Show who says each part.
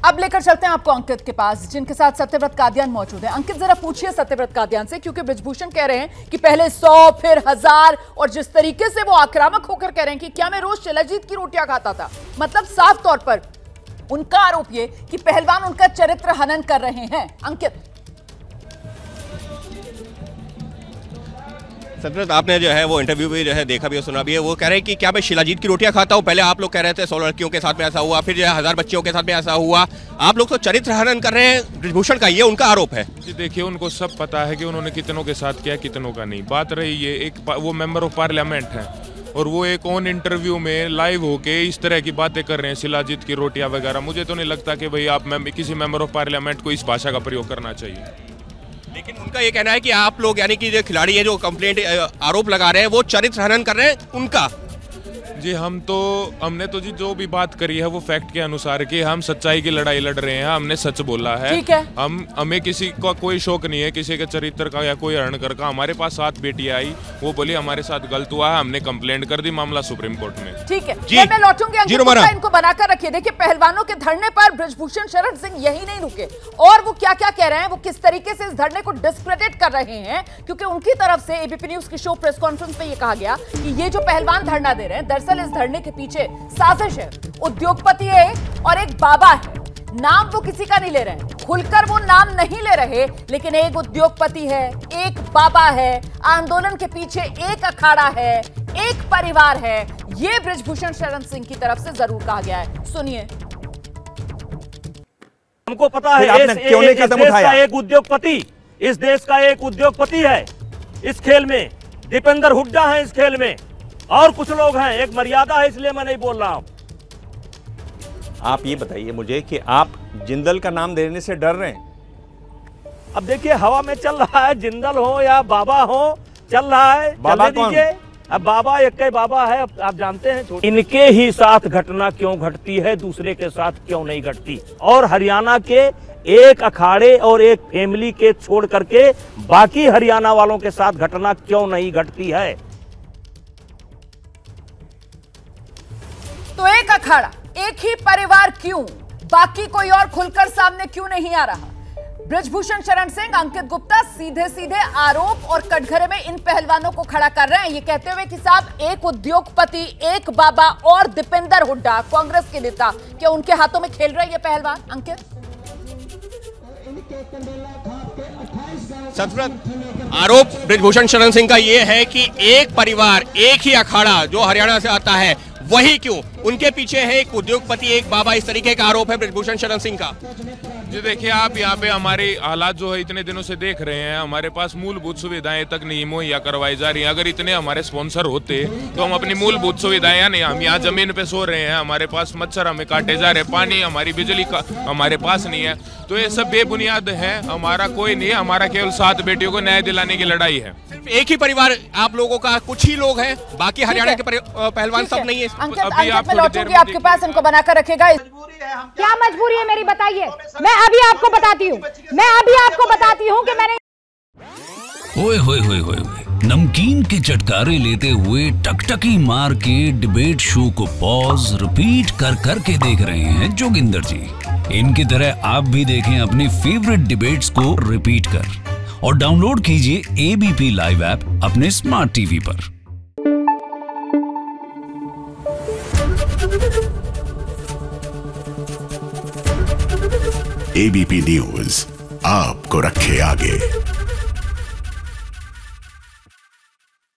Speaker 1: अब लेकर चलते हैं आपको अंकित के पास, जिनके साथ सत्यव्रत कादियान मौजूद है। अंकित, जरा पूछिए सत्यव्रत कादियान से, क्योंकि बृजभूषण कह रहे हैं कि पहले 100 फिर 1000, और जिस तरीके से वो आक्रामक होकर कह रहे हैं कि क्या मैं रोज शिलाजीत की रोटियां खाता था, मतलब साफ तौर पर उनका आरोप ये कि पहलवान उनका चरित्र हनन कर रहे हैं। अंकित,
Speaker 2: सत्यव्रत, आपने जो है वो इंटरव्यू भी जो है देखा भी है, सुना भी है। वो कह रहे हैं कि क्या मैं शिलाजीत की रोटियां खाता हूं। पहले आप लोग कह रहे थे 100 लड़कियों के साथ में ऐसा हुआ, फिर जो है 1000 बच्चियों के साथ में ऐसा हुआ। आप लोग तो चरित्र हनन कर रहे हैं बृजभूषण का, ये उनका आरोप है।
Speaker 3: जी देखिए, उनको सब पता है कि उन्होंने कितनों के साथ किया, कितनों का नहीं। बात रही ये एक वो मेंबर ऑफ पार्लियामेंट हैं और वो एक ऑन इंटरव्यू में लाइव होके इस तरह की बातें कर रहे हैं, शिलाजीत की रोटियां वगैरह। मुझे तो नहीं लगता कि भाई आप किसी मेंबर ऑफ पार्लियामेंट को इस भाषा का प्रयोग करना चाहिए।
Speaker 2: लेकिन उनका ये कहना है कि आप लोग, यानी कि जो खिलाड़ी है जो कंप्लेंट आरोप लगा रहे हैं, वो चरित्र हनन कर रहे हैं उनका।
Speaker 3: जी हमने तो जी जो भी बात करी है वो फैक्ट के अनुसार कि हम सच्चाई की लड़ाई लड़ रहे हैं, हमने सच बोला है।
Speaker 1: ठीक है।
Speaker 3: हमें किसी का कोई शौक नहीं है किसी के चरित्र का या कोई हरण कर का। हमारे पास 7 बेटियां आई, वो बोली हमारे साथ गलत हुआ है, हमने कंप्लेंट कर दी, मामला सुप्रीम कोर्ट में।
Speaker 1: ठीक है, मैं लौटूंगी अंकित, इनको बनाकर रखिए। देखिए, पहलवानों के धरने पर बृजभूषण शरण सिंह यही नहीं रुके, और वो क्या क्या कह रहे हैं, वो किस तरीके से इस धरने को डिस्क्रेडिट कर रहे हैं, क्योंकि उनकी तरफ से एबीपी न्यूज की शो प्रेस कॉन्फ्रेंस में ये कहा गया कि ये जो पहलवान धरना दे रहे हैं, दरअसल इस धरने के पीछे साजिश है। उद्योगपति है और एक बाबा है, नाम वो किसी का नहीं ले रहे हैं, खुलकर वो नाम नहीं ले रहे, लेकिन एक उद्योगपति है, एक बाबा है, आंदोलन के पीछे एक अखाड़ा है, एक परिवार है। ये बृजभूषण शरण सिंह की तरफ से जरूर कहा गया है, सुनिए।
Speaker 4: हमको पता है इस देश का एक उद्योगपति, इस देश का एक उद्योगपति है इस खेल में, दीपेंद्र हुड्डा है इस खेल में, और कुछ लोग हैं, एक मर्यादा है, इसलिए मैं नहीं बोल रहा हूं।
Speaker 5: आप ये बताइए मुझे कि आप जिंदल का नाम देने से डर रहे हैं?
Speaker 4: अब देखिए, हवा में चल रहा है, जिंदल हो या बाबा हो, चल रहा है,
Speaker 5: बाबा
Speaker 4: चलने दीजिए। अब बाबा एक बाबा है, आप जानते हैं। इनके ही साथ घटना क्यों घटती है, दूसरे के साथ क्यों नहीं घटती? और हरियाणा के एक अखाड़े और एक फैमिली के छोड़ करके बाकी हरियाणा वालों के साथ घटना क्यों नहीं घटती है?
Speaker 1: तो एक अखाड़ा, एक ही परिवार क्यों, बाकी कोई और खुलकर सामने क्यों नहीं आ रहा? बृजभूषण शरण सिंह, अंकित गुप्ता सीधे सीधे आरोप और कटघरे में इन पहलवानों को खड़ा कर रहे हैं, ये कहते हुए कि साहब एक उद्योगपति, एक बाबा और दीपेंद्र हुड्डा कांग्रेस के नेता, क्या उनके हाथों में खेल रहे हैं ये पहलवान? अंकित,
Speaker 2: सत्यव्रत, आरोप बृजभूषण शरण सिंह का यह है कि एक परिवार, एक ही अखाड़ा जो हरियाणा से आता है, वही क्यों, उनके पीछे है एक उद्योगपति, एक बाबा, इस तरीके का आरोप है बृजभूषण शरण सिंह का।
Speaker 3: जी देखिए, आप यहाँ पे हमारे हालात जो है इतने दिनों से देख रहे हैं, हमारे पास मूलभूत सुविधाएं तक नहीं मुहैया करवाई जा रही हैं। अगर इतने हमारे स्पॉन्सर होते तो हम अपनी मूलभूत सुविधाएं, नहीं, हम यहाँ जमीन पे सो रहे हैं, हमारे पास मच्छर हमें काटे जा रहे, पानी, हमारी बिजली का हमारे पास नहीं है, तो ये सब बेबुनियाद है। हमारा कोई नहीं है, हमारा केवल 7 बेटियों को न्याय दिलाने की लड़ाई है।
Speaker 2: सिर्फ एक ही परिवार आप लोगों का, कुछ ही लोग हैं, बाकी हरियाणा के पहलवान सब नहीं है।
Speaker 1: अभी आप लौटूंगी आपके पास, इनको बनाकर रखेगा।
Speaker 6: क्या मजबूरी है मेरी, बताइए। मैं अभी आपको बताती हूँ कि मैंने
Speaker 7: ओए होए होए होए, नमकीन के चटकारे लेते हुए टकटकी मार के डिबेट शो को पॉज रिपीट कर करके देख रहे हैं जोगिंदर जी। इनकी तरह आप भी देखें अपनी फेवरेट डिबेट्स को रिपीट कर, और डाउनलोड कीजिए एबीपी लाइव ऐप अपने स्मार्ट टीवी पर।
Speaker 8: एबीपी न्यूज आपको रखे आगे।